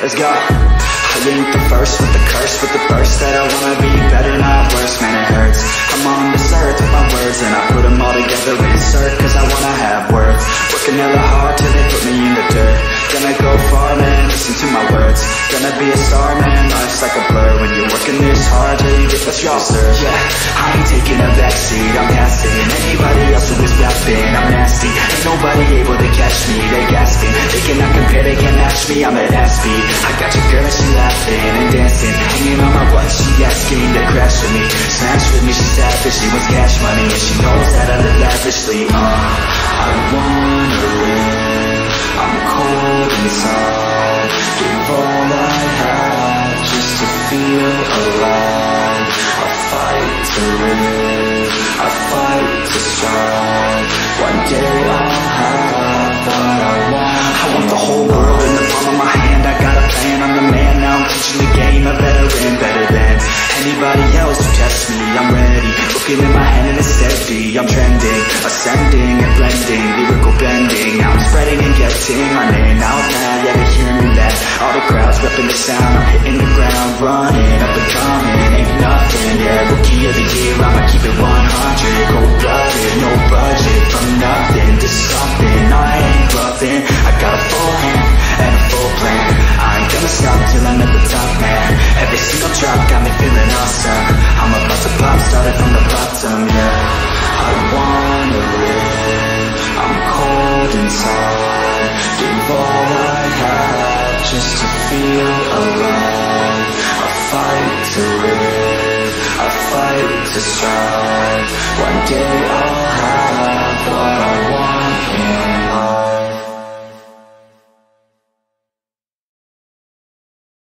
Let's go. I ain't the first with the curse, with the burst that I wanna be better, not worse, man it hurts. I'm on this earth with my words and I put them all together, insert, cause I wanna have words. Working hella hard till they put me in the dirt. Gonna go far, man, listen to my words. Gonna be a star, man, life's like a blur. When you're working this hard, yeah, you get what you deserve. Yeah, I ain't taking a backseat, I'm passing anybody else who is rapping, I'm nasty. Ain't nobody able to catch me, they gasping. They cannot compare, they can't match me, I'm at that speed. I got your girl, she laughing and dancing, hanging on my butt, she asking to crash with me. Smash with me, she savage, she wants cash money, and she knows that I live lavishly. I wanna live, I'm cold inside. Give all I have just to feel alive. I fight to live, I fight to strive. One day I'll have what I want. I want the whole world in the palm of my hand. I got a plan, I'm the man, now I'm teaching the game. A veteran, better than anybody else who tests me. I'm ready, looking in my hand and it's steady. I'm trending, ascending and blending, lyrical bending. Now I'm spreading and getting my name out now. Yeah, they hear me loud, all the crowds repping the sound. I'm hitting the ground, running, up and coming, ain't nothing. Yeah, rookie of the year, I'ma keep it 100. Cold-blooded, no budget, from nothing to something. I ain't bluffing, I got a full hand and a full plan. I ain't gonna stop till I'm at the top, man. Every single drop got me feeling awesome. I'm about to pop, started from the bottom, yeah. I wanna live, I'm cold inside. Give all I have just to feel alive. I fight to live, I fight to strive. One day